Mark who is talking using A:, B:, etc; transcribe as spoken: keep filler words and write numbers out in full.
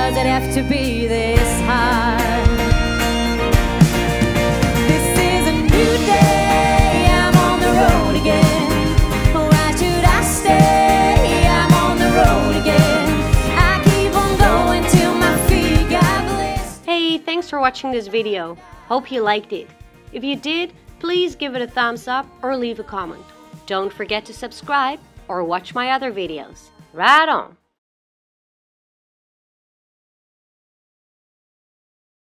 A: does it have to be this hard? This is a new day, I'm on the road again. Why should I stay? I'm on the road again. I keep on going till my feet got blessed.
B: Hey, thanks for watching this video. Hope you liked it. If you did, please give it a thumbs up or leave a comment. Don't forget to subscribe or watch my other videos. Right on!